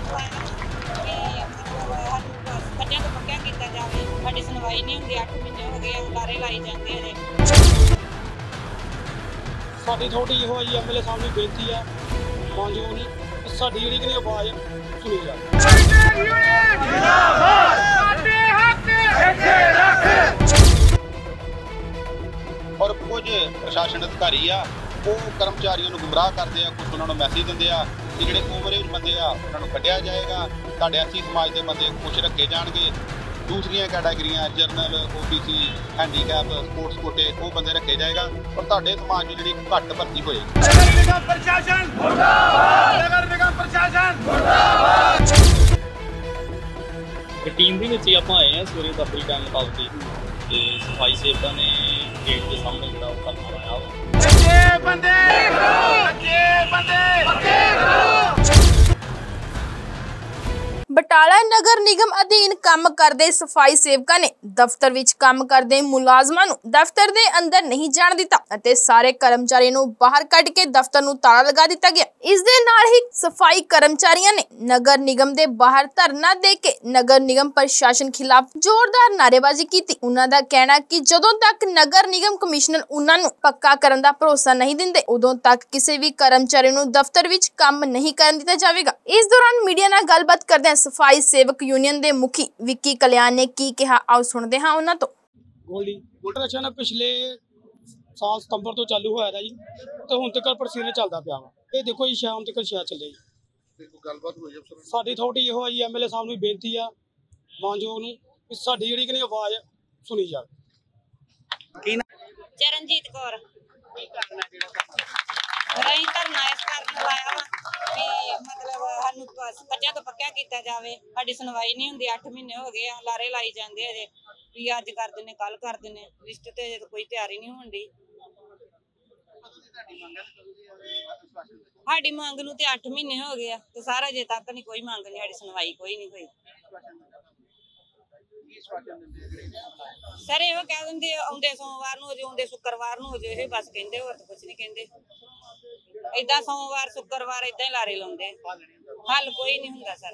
ਬੱਚਿਆਂ ਤੋਂ ਪੱਕਿਆ ਕੀਤਾ ਜਾਵੇ। ਸਾਡੀ ਸੁਣਵਾਈ ਨਹੀਂ ਹੁੰਦੀ, 8 ਮਹੀਨੇ ਹੋ ਗਏ ਲਾਰੇ ਲਾਈ ਜਾਂਦੇ ਅਜੇ। ਸਾਡੀ ਥੋੜੀ ਇਹੋ ਜੀ ਐਮਐਲਏ ਸਾਹਿਬ ਨੂੰ ਬੇਨਤੀ ਆ ਮਾਨਯੋਗ ਨੂੰ ਸਾਡੀ ਜਿਹੜੀ ਕਿ ਆਵਾਜ਼ ਸੁਣੀ ਜਾਵੇ। और कुछ प्रशासन अधिकारी आ वो कर्मचारियों को गुमराह करते हैं, कुछ उन्होंने मैसेज देंगे आ कि जो ओवरेज बंदे आ उन्होंने कढ़िया जाएगा, तुहाडे एससी समाज के बंदे कुछ रखे जाएंगे, दूसरिया कैटागरियां जनरल ओबीसी हैंडीकैप स्पोर्ट्स कोटे वो बंदे रखे जाएगा और तुहाडे समाज में जी घट भर्ती होएगी। नगर निगम प्रशासन मुर्दाबाद, नगर निगम प्रशासन मुर्दाबाद। टीम भी नीचे आप आए हैं सवेरे दफ्तरी टाइम मुताबिक ते सफाई सेवकां ने गेट के सामने जो धरना लाया बटाला नगर निगम अधीन काम करते सफाई सेवकां ने दफ्तर विच काम करते मुलाजमां नूं दफ्तर दे अंदर नहीं जाण दिता अते सारे कर्मचारियों नूं बाहर कढ के दफ्तर नूं ताला लगा दिता गया। इस दे नाल ही सफाई कर्मचारियों ने नगर निगम दे बाहर धरना दे के नगर निगम प्रशासन खिलाफ जोरदार नारेबाजी की। उन्हां दा कहना कि जदों तक नगर निगम कमिश्नर उन्हां नूं पक्का करन दा भरोसा नहीं दिंदे उदों तक किसी भी कर्मचारी नूं दफ्तर विच काम नहीं करन दिता जावेगा। इस दौरान मीडिया नाल गलबात करदे सफाई सेवक यूनियन दे मुखी विक्की कल्याण ने की कहा, आओ सुनते हैं उन्हां तो। गोल्डन रक्षा पिछले साल सितंबर तो चालू होया था जी तो हुण तक प्रोसीजर चलदा पिया वा। ये देखो जी शाम तक शायद चले जी गलबात होई अफसर साडी थोड़ी इहो जी एमएलए साहब नूं बेनती आ मानयोग नूं कि साडी जिहड़ी कि आवाज़ सुनी जावे। चरणजीत कौर रही धरना इस करके लाया वा भी मतलब सानू बच्चों तो पक्का किया जाए। साडी सुनवाई नहीं हुंदी, 8 महीने हो गए लारे लाई जांदे अजे भी अज कर देने कल कर देने, लिस्ट ते अजे कोई तैयारी नहीं होंदी। साडी मंग नूं ते 8 महीने हो गए ते सारा अजे तक नहीं कोई मंग नहीं, साडी सुनवाई कोई नहीं हुई। सर इहो कह दिंदे आउंदे सोमवार नूं हो जाए, आउंदे शुक्रवार नूं हो जाए, बस कहंदे होर कुछ नहीं कहंदे। इदां सोमवार शुक्रवार इदां ही लारे लाउंदे, हल कोई नहीं हुंदा सर।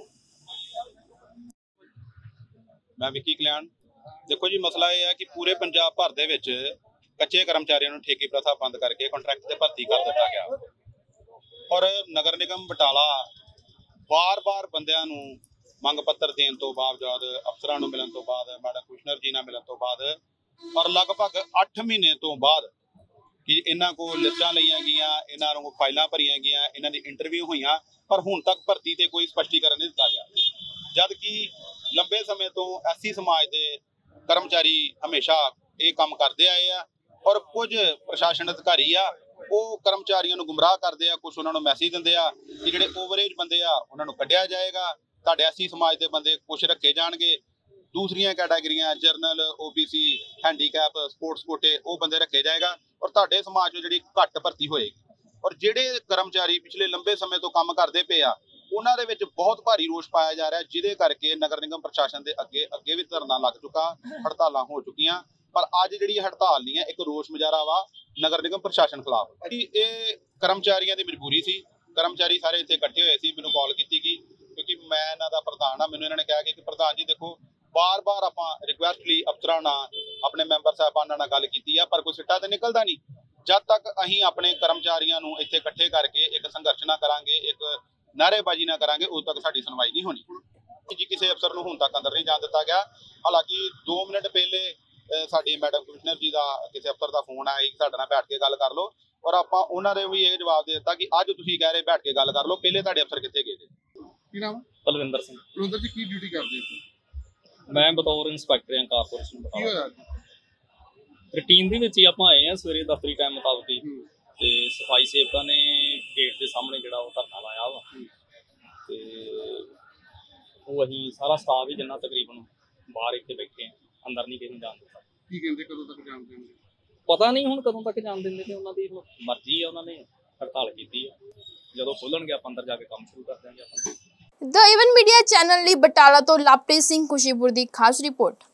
मैं विक्की कल्याण। देखो जी मसला यह है कि पूरे पंजाब भर दे विच कच्चे कर्मचारियों नूं ठेकी प्रथा बंद करके कॉन्ट्रैक्ट ते भर्ती कर दिता गया और नगर निगम बटाला बार-बार बंदियां नूं मंग पत्र देने तो बावजूद अफसरां नूं मिलण तो बाद मैडम कमिश्नर जी नाल मिलण तो बाद और लगभग 8 महीने तो बाद कि इन्हां को लिस्टां लईआं गईआं, इन्हां नूं फाइलां भरीआं गईआं, इन्हां दी इंटरव्यू होईआं पर हुण तक भर्ती ते कोई स्पष्टीकरण नहीं दिता गया। जबकि लंबे समय तो एससी समाज के कर्मचारी हमेशा ये काम करते आए हैं और कुछ प्रशासन अधिकारी आ वो कर्मचारियों को गुमराह करते हैं, कुछ उन्होंने मैसेज देंगे आ कि जो ओवरेज बंदे आ उन्होंने कढ़िया जाएगा, तुहाडे एससी समाज के बंदे कुछ रखे जाएंगे, दूसरिया कैटागरियां जनरल ओबीसी हैंडीकैप स्पोर्ट्स कोटे वो बंदे रखे जाएगा और तुहाडे समाज में जी घट भर्ती होएगी। और जिहड़े कर्मचारी पिछले लंबे समय तो काम करते पे आ उन्हां दे विच बहुत भारी रोष पाया जा रहा है, जिहदे करके नगर निगम प्रशासन के अगे भी धरना लग चुका, हड़तालां हो चुकियां पर अज जिहड़ी हड़ताल नहीं है एक रोष मुजाहरा वा नगर निगम प्रशासन खिलाफ। ये कर्मचारियों की मजबूरी सी, कर्मचारी सारे इत्थे इकट्ठे होए सी, मैनूं कॉल कीती गई क्योंकि मैं इन्हां दा प्रधान हाँ, मैनूं इन्हां ने कहा कि प्रधान जी देखो बार बार आपां रिक्वेस्टली अफसरां नाल अपने मैंबर साहबानां नाल गल कीती है पर कोई सिट्टा तो निकलदा नहीं। जद तक असीं अपने कर्मचारियों नूं इत्थे इकट्ठे करके एक संघर्ष ना करांगे, एक नारेबाजी ना करांगे, उदों तक साडी सुनवाई नहीं होनी जी। किसी अफसर नूं हुण तक अंदर नहीं जाण दित्ता गया। हालांकि 2 मिनट पहले साडी मैडम कमिश्नर जी का किसी अफसर का फोन आया कि साडे नाल बैठ के गल कर लो और आपां उन्हां दे भी ये जवाब दे दित्ता कि अज तुसीं कह रहे बैठ के गल कर लो, पहले तुहाडे अफसर कित्थे गए जी? की नाम? बलविंदर सिंह। बलविंदर जी की ड्यूटी करदे हो? मैं बतौर इंस्पैक्टर हैं कारपोरेशन बटाला। रूटीन दे विच ही आपां आए हैं सवेरे दफ्तरी टाइम मुताबिक ते सफाई सेवकां ने गेट के सामने जिहड़ा धरना लाया वा ते वो असीं सारा स्टाफ ही जिन्ना तकरीबन बाहर इत्थे बैठे हैं, अंदर नहीं किसी जाण दित्ता। की कहंदे कदों तक जाण देंगे? पता नहीं हुण कदों तक जाण दिंदे ते उन्हां दी मर्जी है, उन्होंने हड़ताल की है, जदों खुलणगे आपां अंदर जाके काम शुरू कर देंगे। द इवन मीडिया चैनल ਲਈ ਬਟਾਲਾ ਤੋਂ ਲਵਪ੍ਰੀਤ ਸਿੰਘ ਖੁਸ਼ੀਪੁਰ ਦੀ ਖਾਸ ਰਿਪੋर्ट।